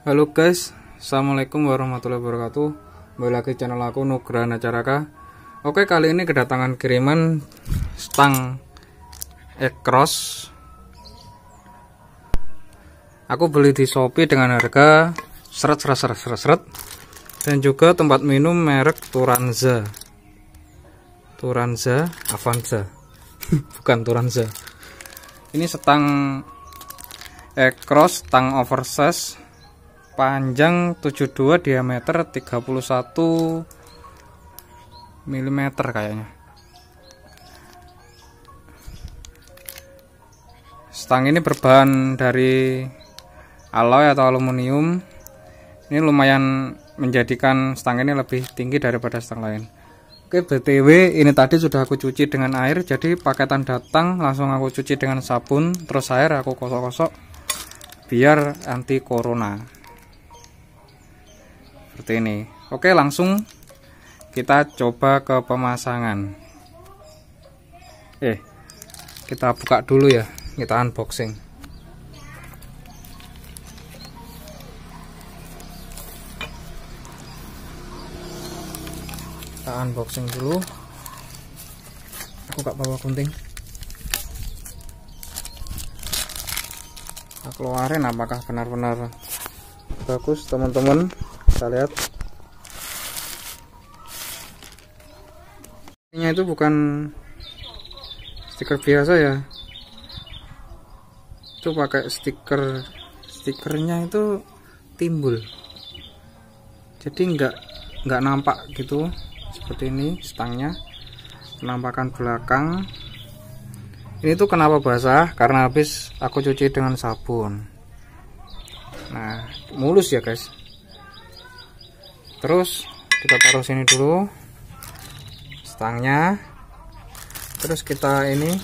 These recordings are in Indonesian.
Halo guys, assalamualaikum warahmatullahi wabarakatuh. Kembali lagi channel aku Nugraha Caraka. Oke, kali ini kedatangan kiriman stang Ekros. Aku beli di Shopee dengan harga seret dan juga tempat minum merek Turanza Avanza bukan Turanza. Ini stang Ekros, stang oversize, panjang 72, diameter 31 mm kayaknya. Stang ini berbahan dari alloy atau aluminium. Ini lumayan menjadikan stang ini lebih tinggi daripada stang lain. Oke, BTW ini tadi sudah aku cuci dengan air, jadi paketan datang langsung aku cuci dengan sabun, terus air aku kosok-kosok biar anti corona. Seperti ini. Oke, langsung kita coba ke pemasangan. Kita buka dulu ya, kita unboxing. Kita unboxing dulu. Aku gak bawa gunting. Kita keluarin apakah benar-benar bagus, teman-teman. Kita lihat. Ini itu bukan stiker biasa ya. Itu pakai stikernya itu timbul. Jadi nggak nampak gitu. Seperti ini stangnya. Penampakan belakang. Ini tuh kenapa basah? Karena habis aku cuci dengan sabun. Nah, mulus ya guys. Terus kita taruh sini dulu stangnya. Terus kita ini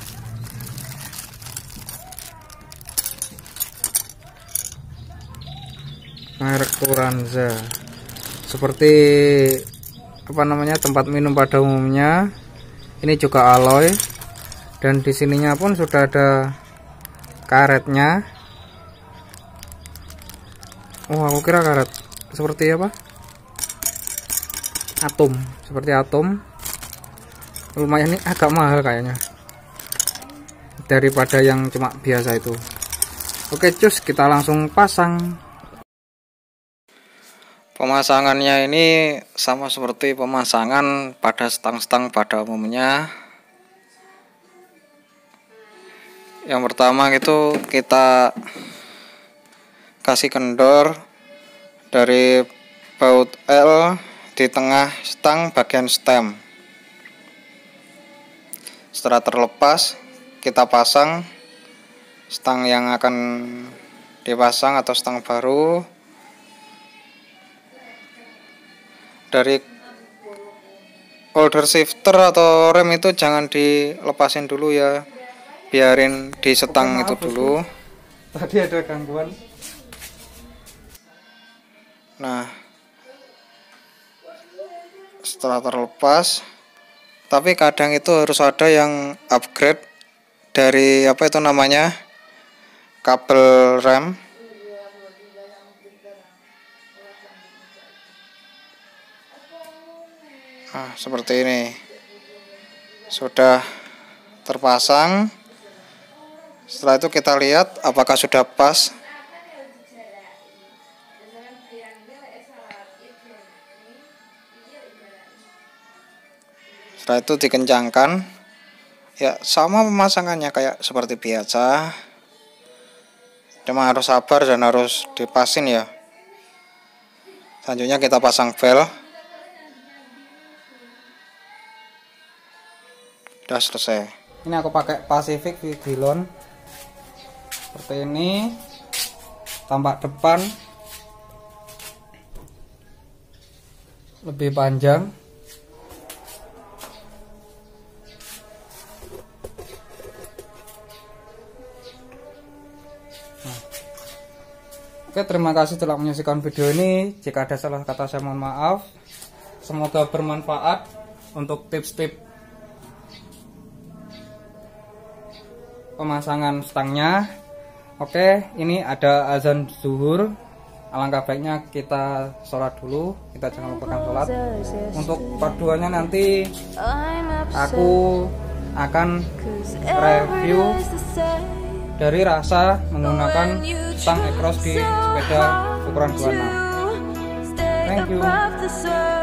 merek Turanza. Seperti apa namanya, tempat minum pada umumnya. Ini juga alloy. Dan di sininya pun sudah ada karetnya. Oh, aku kira karet seperti apa? Atom, seperti atom. Lumayan, ini agak mahal kayaknya daripada yang cuma biasa itu. Oke, cus, kita langsung pasang. Pemasangannya ini sama seperti pemasangan pada stang-stang pada umumnya. Yang pertama itu kita kasih kendor dari baut L di tengah stang bagian stem. Setelah terlepas, kita pasang stang yang akan dipasang atau stang baru. Dari holder shifter atau rem itu jangan dilepasin dulu ya, biarin di setang itu dulu. Tadi ada gangguan. Nah, setelah terlepas, tapi kadang itu harus ada yang upgrade dari apa itu namanya, kabel rem. Nah, seperti ini sudah terpasang. Setelah itu kita lihat apakah sudah pas. Setelah itu dikencangkan. Ya, sama pemasangannya kayak seperti biasa. Cuma harus sabar dan harus dipasin ya. Selanjutnya kita pasang bel. Udah selesai. Ini aku pakai Pacific Vigilon. Seperti ini. Tampak depan lebih panjang. Oke, terima kasih telah menyaksikan video ini. Jika ada salah kata saya mohon maaf. Semoga bermanfaat untuk tips-tips pemasangan stangnya. Oke, ini ada azan zuhur. alangkah baiknya kita sholat dulu, kita jangan lupakan sholat. Untuk part 2 nya nanti aku akan review dari rasa menggunakan stang Across di sepeda ukuran 26. Thank you.